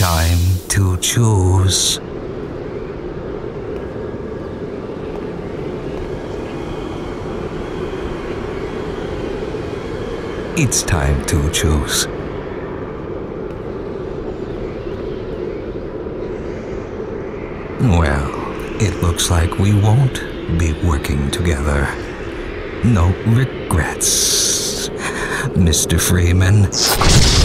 time to choose. It's time to choose. Well, it looks like we won't be working together. No regrets, Mr. Freeman.